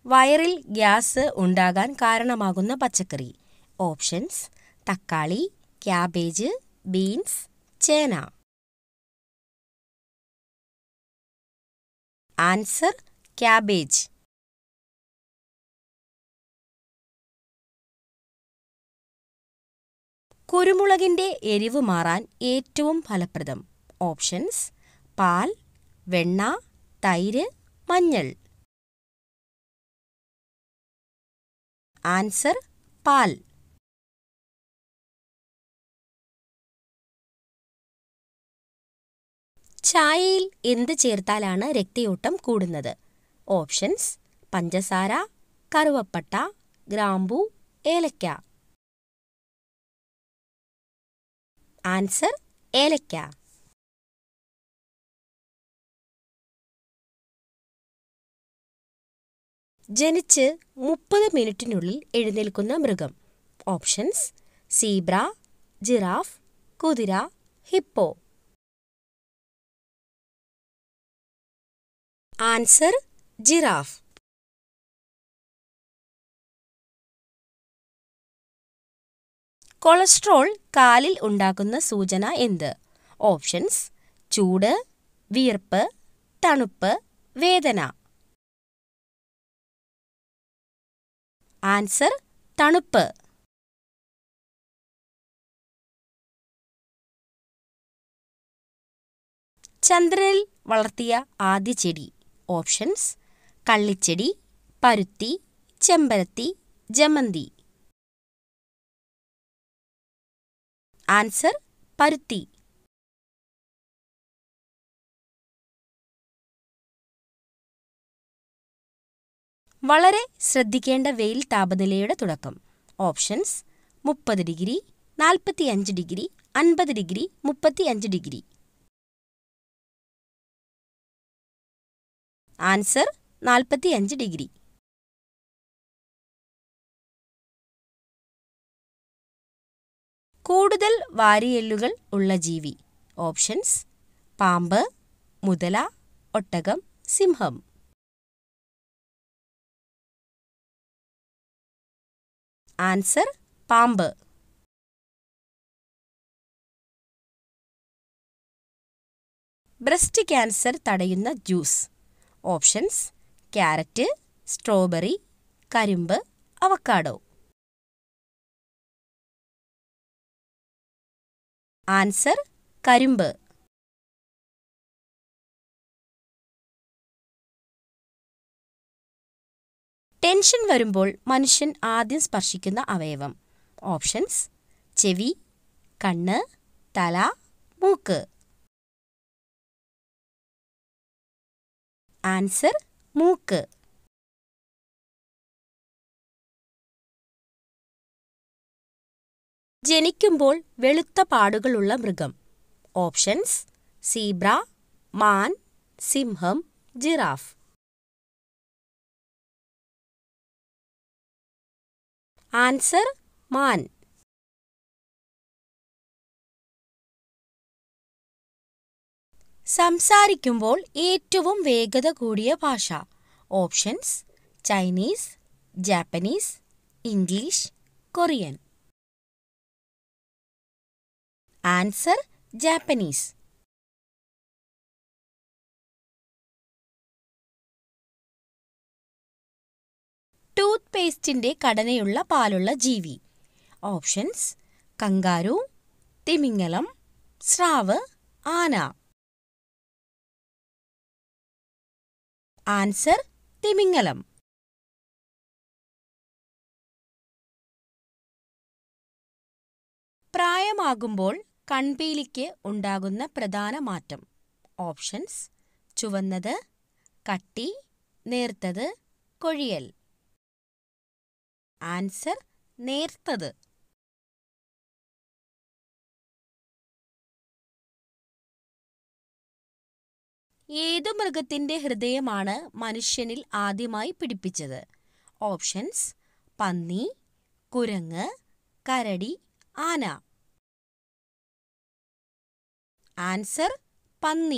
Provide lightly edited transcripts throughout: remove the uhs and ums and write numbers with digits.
വയറിൽ ഗ്യാസ് ഉണ്ടാകാൻ കാരണമാകുന്ന പച്ചക്കറി. ഓപ്ഷൻസ്: തക്കാളി, ക്യാബേജ്, ബീൻസ്, ചേന. Answer: cabbage. കുരുമുളകിന്റെ എരിവ് മാറാൻ ഏറ്റവും ഫലപ്രദം. ഓപ്ഷൻസ്: പാൽ, വെണ്ണ, തൈര്, മഞ്ഞൾ. ആൻസർ: പാൽ. ചായയിൽ എന്ത് ചേർത്താലാണ് രക്തയോട്ടം കൂടുന്നത്? ഓപ്ഷൻസ്: പഞ്ചസാര, കറുവപ്പട്ട, ഗ്രാമ്പൂ, ഏലക്ക. ആൻസർ: ഏലക്ക. ജനിച്ച് 30 മിനിറ്റിനുള്ളിൽ എഴുന്നേൽക്കുന്ന മൃഗം. ഓപ്ഷൻസ്: സീബ്ര, ജിറാഫ്, കുതിര, ഹിപ്പോ. Answer: giraffe. കൊളസ്ട്രോൾ കാലിൽ ഉണ്ടാക്കുന്ന സൂചന എന്ത്? ഓപ്ഷൻസ്: ചൂട്, വിയർപ്പ്, തണുപ്പ്, വേദന. ആൻസർ: തണുപ്പ്. ചന്ദ്രനിൽ വളർത്തിയ ആദ്യ ചെടി. ഓപ്ഷൻസ്: കള്ളിച്ചെടി, പരുത്തി, ചെമ്പരത്തി, ജമന്തി. ആൻസർ: പരുത്തി. വളരെ ശ്രദ്ധിക്കേണ്ട വെയിൽ താപനിലയുടെ തുടക്കം. Options: 30 degree, 45 degree, 50 degree, 35 degree. Answer: 45 degree. കൂടുതൽ വാരിയെല്ലുകൾ ഉള്ള ജീവി. ഓപ്ഷൻസ്: പാമ്പ്, മുതല, ഒട്ടകം, സിംഹം. ആൻസർ: പാമ്പ്. ബ്രസ്റ്റ് ക്യാൻസർ തടയുന്ന ജ്യൂസ്. ഓപ്ഷൻസ്: ക്യാരറ്റ്, സ്ട്രോബെറി, കരിമ്പ്, അവക്കാഡോ. ആൻസർ: കരിമ്പ്. ടെൻഷൻ വരുമ്പോൾ മനുഷ്യൻ ആദ്യം സ്പർശിക്കുന്ന അവയവം. ഓപ്ഷൻസ്: ചെവി, കണ്ണ്, തല, മൂക്ക്. ആൻസർ: മൂക്ക്. ജനിക്കുമ്പോൾ വെളുത്ത പാടുകളുള്ള മൃഗം. ഓപ്ഷൻസ്: സീബ്ര, മാൻ, സിംഹം, ജിറാഫ്. ആൻസർ: മാൻ. സംസാരിക്കുമ്പോൾ ഏറ്റവും വേഗത കൂടിയ ഭാഷ. Options: Chinese, Japanese, English, Korean. Answer: Japanese. Tooth പേസ്റ്റിന്റെ ഘടനയുള്ള പാലുള്ള ജീവി. ഓപ്ഷൻസ്: കങ്കാരു, തിമിംഗലം, സ്രാവ്, ആന. ആൻസർ: തിമിംഗലം. പ്രായമാകുമ്പോൾ കൺപീലിക്ക് ഉണ്ടാകുന്ന പ്രധാന മാറ്റം. ഓപ്ഷൻസ്: ചുവന്നത്, കട്ടി, നേർത്തത്, കൊഴിയൽ. ആൻസർ: നേർത്തത്. ഏതു മൃഗത്തിന്റെ ഹൃദയമാണ് മനുഷ്യനിൽ ആദ്യമായി പിടിപ്പിച്ചത്? ഓപ്ഷൻസ്: പന്നി, കുരങ്ങ്, കരടി, ആന. ആൻസർ: പന്നി.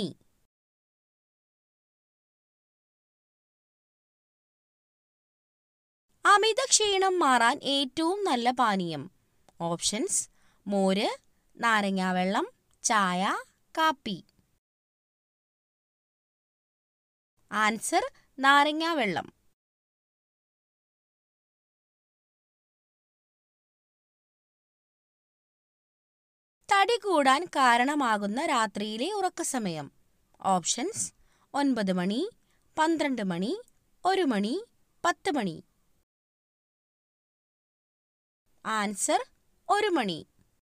അമിത ക്ഷീണം മാറാൻ ഏറ്റവും നല്ല പാനീയം. ഓപ്ഷൻസ്: മോര്, നാരങ്ങാവെള്ളം, ചായ, കാപ്പി. ആൻസർ: നാരങ്ങാവെള്ളം. തടി കൂടാൻ കാരണമാകുന്ന രാത്രിയിലെ ഉറക്കസമയം. ഓപ്ഷൻസ്: 9 മണി, 12 മണി, 1 മണി, 10 മണി. ആൻസർ: 1 മണി.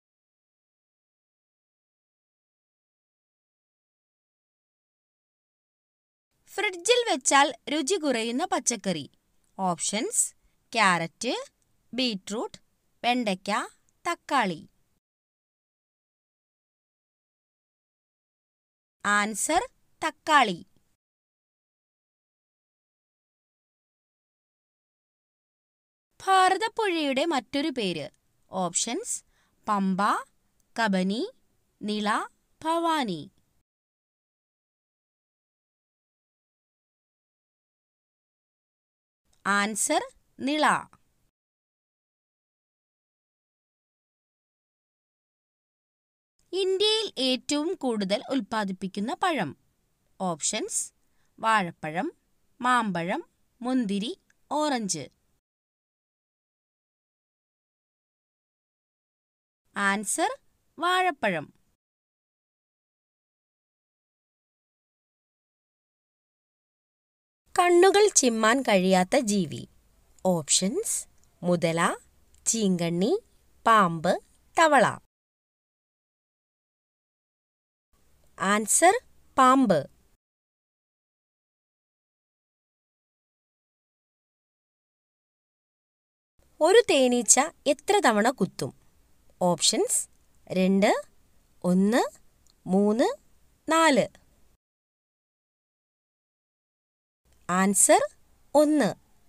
ഫ്രിഡ്ജിൽ വെച്ചാൽ രുചി കുറയുന്ന പച്ചക്കറി. ഓപ്ഷൻസ്: ക്യാരറ്റ്, ബീറ്റ്റൂട്ട്, വെണ്ടയ്ക്ക, തക്കാളി. ആൻസർ: തക്കാളി. ഭാരതപ്പുഴയുടെ മറ്റൊരു പേര്. ഓപ്ഷൻസ്: പമ്പ, കബനി, നിള, ഭവാനി. ആൻസർ: നിള. ഇന്ത്യയിൽ ഏറ്റവും കൂടുതൽ ഉൽപ്പാദിപ്പിക്കുന്ന പഴം. ഓപ്ഷൻസ്: വാഴപ്പഴം, മാമ്പഴം, മുന്തിരി, ഓറഞ്ച്. ആൻസർ: വാഴപ്പഴം. കണ്ണുകൾ ചിമ്മാൻ കഴിയാത്ത ജീവി. ഓപ്ഷൻസ്: മുതല, ചീങ്കണ്ണി, പാമ്പ്, തവള. ആൻസർ: പാമ്പ്. ഒരു തേനീച്ച എത്ര തവണ കുത്തും? ഓപ്ഷൻസ്: 2, 1, 3, 4. ആൻസർ: 1.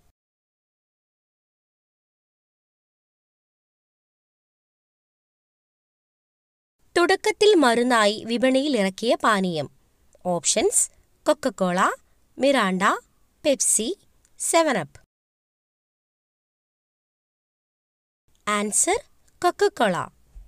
തുടക്കത്തിൽ മരുന്നായി വിപണിയിൽ ഇറക്കിയ പാനീയം. Options: Coca-Cola, Mirinda, Pepsi, 7up. Answer: Coca-Cola.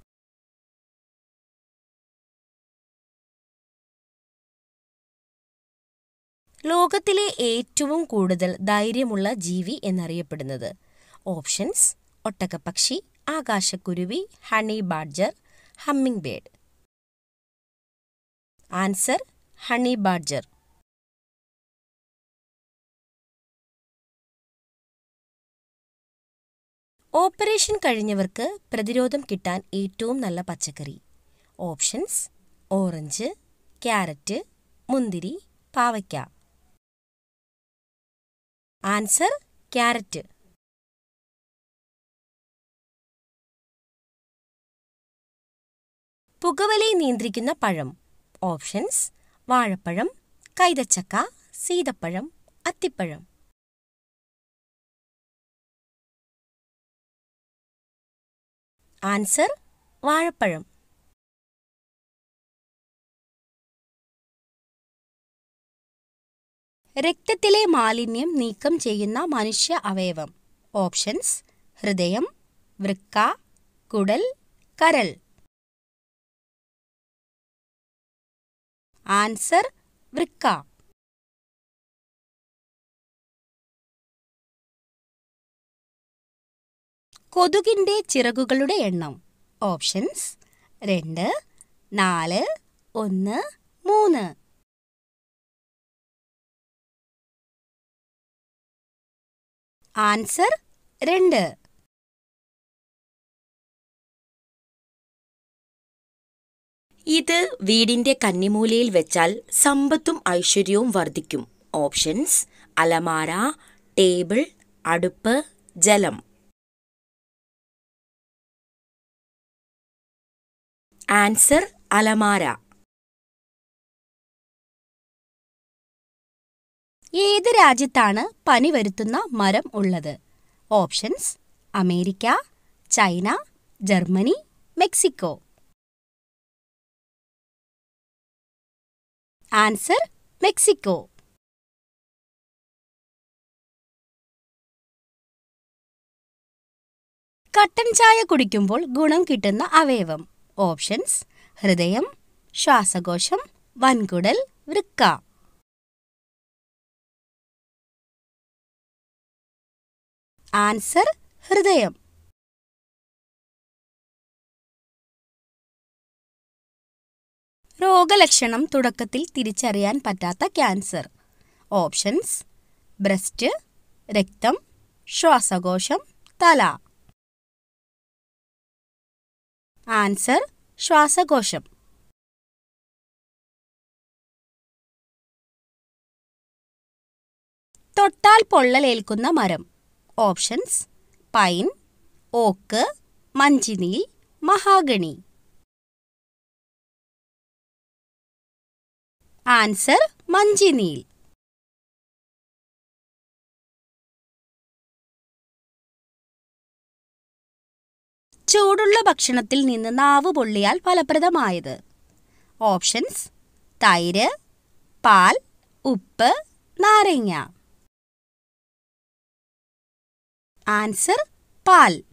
ലോകത്തിലെ ഏറ്റവും കൂടുതൽ ധൈര്യമുള്ള ജീവി എന്നറിയപ്പെടുന്നത്. ഓപ്ഷൻസ്: ഒട്ടകപ്പക്ഷി, ആകാശക്കുരുവി, honey badger, hummingbird. Answer: honey badger. Operation കഴിഞ്ഞവർക്ക് പ്രതിരോധം കിട്ടാൻ ഏറ്റവും നല്ല പച്ചക്കറി. ഓപ്ഷൻസ്: ഓറഞ്ച്, ക്യാരറ്റ്, മുന്തിരി, പാവയ്ക്ക. Answer: carrot. പുകവലി നിയന്ത്രിക്കുന്ന പഴം. ഓപ്ഷൻസ്: വാഴപ്പഴം, കൈതച്ചക്ക, സീതപ്പഴം, അത്തിപ്പഴം. ആൻസർ: വാഴപ്പഴം. രക്തത്തിലെ മാലിന്യം നീക്കം ചെയ്യുന്ന മനുഷ്യ അവയവം. ഓപ്ഷൻസ്: ഹൃദയം, വൃക്ക, കുടൽ, കരൾ. ആൻസർ: വൃക്ക. കൊതുകിന്റെ ചിറകുകളുടെ എണ്ണം. ഓപ്ഷൻസ്: 2, 4, 1, 3. ആൻസർ: 2. ഇത് വീടിന്റെ കന്നിമൂലയിൽ വെച്ചാൽ സമ്പത്തും ഐശ്വര്യവും വർദ്ധിക്കും. ഓപ്ഷൻസ്: അലമാര, ടേബിൾ, അടുപ്പ്, ജലം. ആൻസർ: അലമാര. ഏത് രാജ്യത്താണ് പനി വരുത്തുന്ന മരം ഉള്ളത്? Options: America, China, Germany, Mexico. Answer: Mexico. കട്ടൻ ചായ കുടിക്കുമ്പോൾ ഗുണം കിട്ടുന്ന അവയവം. ഓപ്ഷൻസ്: ഹൃദയം, ശ്വാസകോശം, വൻകുടൽ, വൃക്ക. ആൻസർ: ഹൃദയം. രോഗലക്ഷണം തുടക്കത്തിൽ തിരിച്ചറിയാൻ പറ്റാത്ത ക്യാൻസർ. ഓപ്ഷൻസ്: ബ്രസ്റ്റ്, രക്തം, ശ്വാസകോശം, തല. ആൻസർ: ശ്വാസകോശം. തൊട്ടാൽ പൊള്ളലേൽക്കുന്ന മരം. Options: pine, oak, manchineel, mahogany. Answer: manchineel. ചൂടുള്ള ഭക്ഷണത്തിൽ നിന്ന് നാവ് പൊള്ളിയാൽ ഫലപ്രദമായത്. ഓപ്ഷൻസ്: തൈര്, പാൽ, ഉപ്പ്, നാരങ്ങ. ആൻസർ: പാൽ.